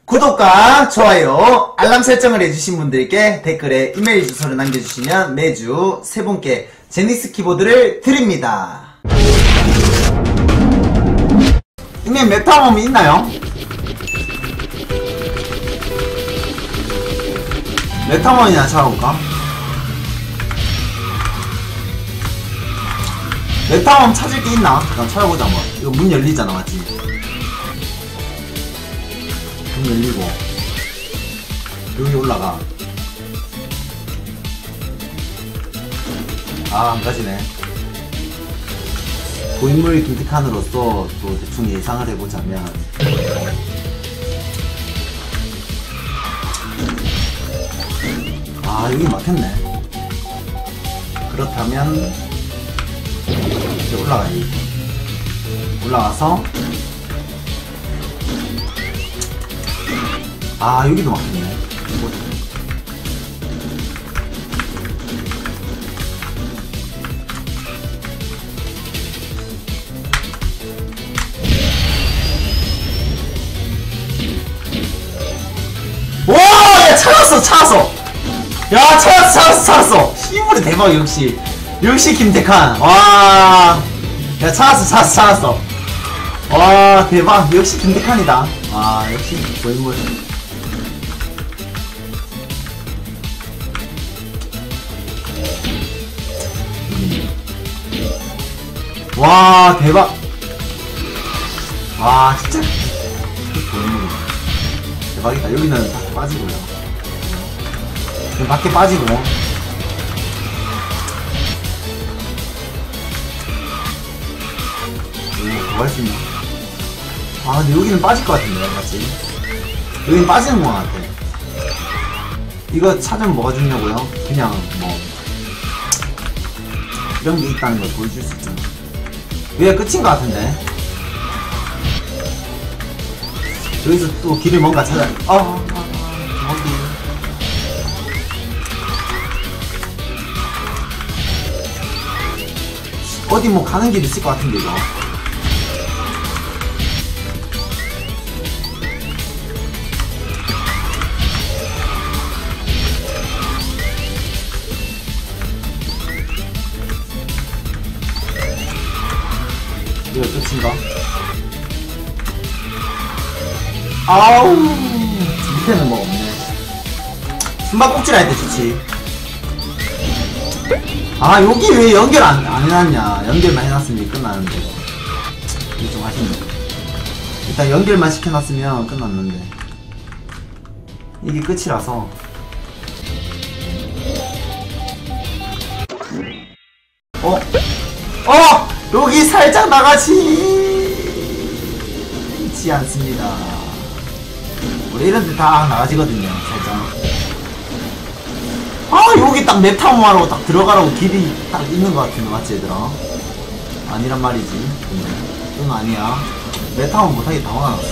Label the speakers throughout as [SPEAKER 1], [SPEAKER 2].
[SPEAKER 1] 구독과 좋아요, 알람 설정을 해주신 분들께 댓글에 이메일 주소를 남겨주시면 매주 3분께 제니스 키보드를 드립니다. 형님 메타mom이 있나요? 메타mom이나 찾아볼까? 메타mom 찾을 게 있나? 일단 찾아보자 한번. 이거 문 열리잖아, 맞지? 문 열리고 여기 올라가. 아, 안 가지네. 고인물 김태칸으로서 또 대충 예상을 해보자면 아, 여기 막혔네. 그렇다면 이제 올라가야지. 올라가서 아, 여기도 막혔네. 오! 야, 찾았어! 야, 찾았어! 시물이 대박, 역시 김태칸. 와, 야, 찾았어. 와, 대박, 역시 김태칸이다. 와, 역시 고인물. 와, 대박. 와, 진짜 고인물 대박이다. 여기는 밖에 빠지고요. 밖에 빠지고. 뭐 할 수 있나? 아, 근데 여기는 빠질 것 같은데, 맞지? 여기는 빠지는 것 같아. 이거 찾으면 뭐가 중요하고요? 그냥 뭐 이런 게 있다는 걸 보여줄 수 있잖아. 여기가 끝인 것 같은데. 여기서 또 길을 뭔가 찾아. 어디? 어디 뭐 가는 길 있을 것 같은데, 이거. 이거 끝인가? 아우, 밑에는 뭐 없네. 숨바꼭질 할 때 좋지. 아, 여기 왜 연결 안 해놨냐. 연결만 해놨으면 끝나는데. 이거 좀 아쉽네. 일단 연결만 시켜놨으면 끝났는데. 이게 끝이라서. 여기 살짝 나가지 않습니다. 원래 이런데 다 나가지거든요, 살짝. 아, 여기 딱 메타mom하고 하러 딱 들어가라고 길이 딱 있는 것 같은데, 맞지, 얘들아? 아니란 말이지. 근데 이건 아니야. 메타mom 못하게 다 막아놨어.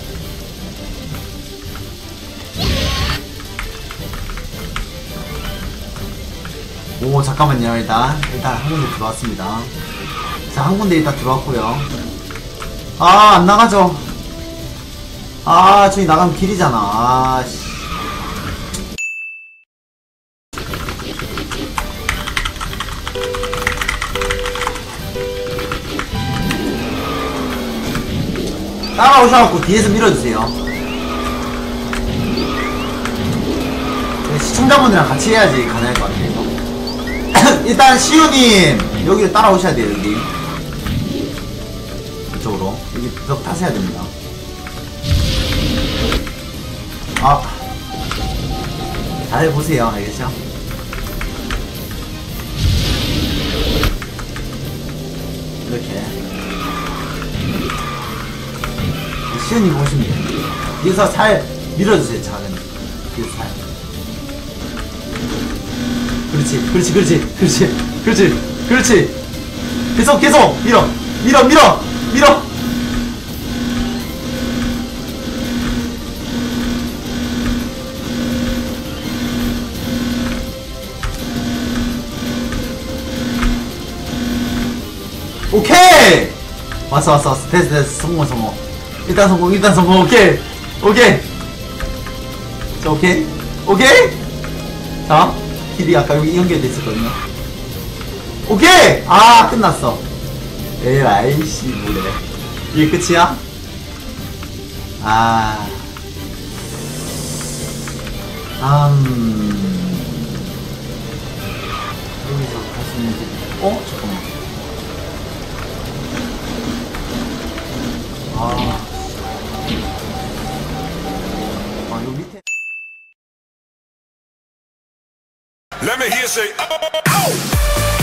[SPEAKER 1] 오, 잠깐만요. 일단 한 군데 들어왔습니다. 자, 한 군데 일단 들어왔고요. 아, 안 나가죠. 아, 저기 나가면 길이잖아. 아, 씨. 따라오셔갖고 뒤에서 밀어주세요. 시청자분들이랑 같이 해야지 가능할 것 같아요. 일단 시우님 여기를 따라오셔야 돼요. 여기 이쪽으로 여기 벽 타셔야 됩니다. 아, 잘 보세요. 알겠죠? 이렇게 시우님 보시면 돼요. 뒤에서 살 밀어주세요. 작은 뒤에서 살. 그렇지. 계속 밀어. 오케이! 왔어. 됐어. 성공. 일단 성공. 오케이. 자, 오케이. 오케이! 자, 길이 아까 여기 연결돼 있었거든요. 오케이! 아, 끝났어. 에라이씨, 뭐래. 이게 끝이야? 아. 여기서 갈 수 있는 길. 잠깐만. 요 밑에.
[SPEAKER 2] Let me hear say, oh!